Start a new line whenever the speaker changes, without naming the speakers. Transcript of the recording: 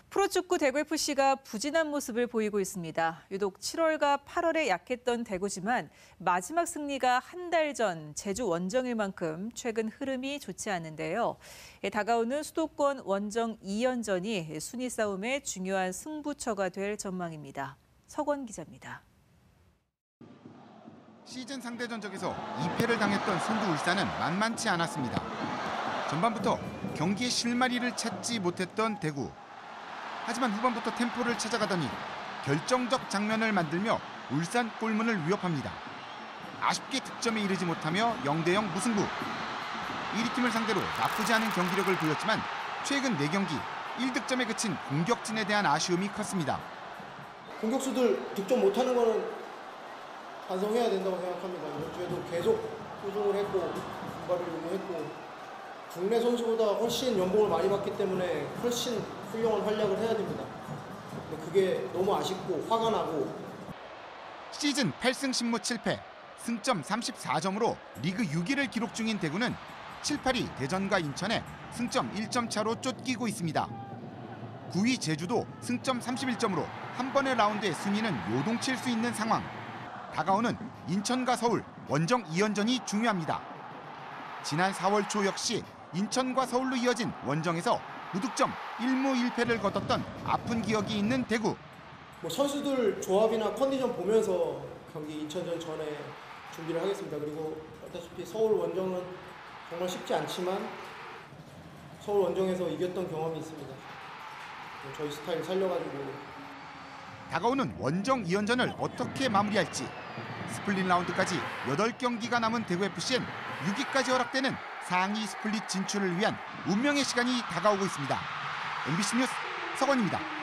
프로축구 대구FC가 부진한 모습을 보이고 있습니다. 유독 7월과 8월에 약했던 대구지만 마지막 승리가 한 달 전 제주 원정일 만큼 최근 흐름이 좋지 않은데요. 다가오는 수도권 원정 2연전이 순위 싸움의 중요한 승부처가 될 전망입니다. 석원 기자입니다.
시즌 상대 전적에서 2패를 당했던 선두 울산은 만만치 않았습니다. 전반부터 경기의 실마리를 찾지 못했던 대구. 하지만 후반부터 템포를 찾아가더니 결정적 장면을 만들며 울산 골문을 위협합니다. 아쉽게 득점에 이르지 못하며 0대0 무승부. 1위 팀을 상대로 나쁘지 않은 경기력을 보였지만 최근 4경기 1득점에 그친 공격진에 대한 아쉬움이 컸습니다.
공격수들 득점 못하는 거는 반성해야 된다고 생각합니다. 이번 주에도 계속 꾸준을 했고 분발을 요구했고 국내 선수보다 훨씬 연봉을 많이 받기 때문에 훨씬 훌륭한 활약을 해야 됩니다. 근데 그게 너무 아쉽고 화가 나고.
시즌 8승 10무 7패, 승점 34점으로 리그 6위를 기록 중인 대구는 7, 8위 대전과 인천에 승점 1점 차로 쫓기고 있습니다. 9위 제주도 승점 31점으로 한 번의 라운드에 순위는 요동칠 수 있는 상황. 다가오는 인천과 서울 원정 2연전이 중요합니다. 지난 4월 초 역시 인천과 서울로 이어진 원정에서 무득점 1무 1패를 거뒀던 아픈 기억이 있는 대구.
선수들 조합이나 컨디션 보면서 경기 인천전 전에 준비를 하겠습니다. 그리고 알다시피 서울 원정은 정말 쉽지 않지만 서울 원정에서 이겼던 경험이 있습니다. 저희 스타일 살려가지고.
다가오는 원정 2연전을 어떻게 마무리할지. 스플릿 라운드까지 8경기가 남은 대구FC엔 6위까지 허락되는 상위 스플릿 진출을 위한 운명의 시간이 다가오고 있습니다. MBC 뉴스 석원입니다.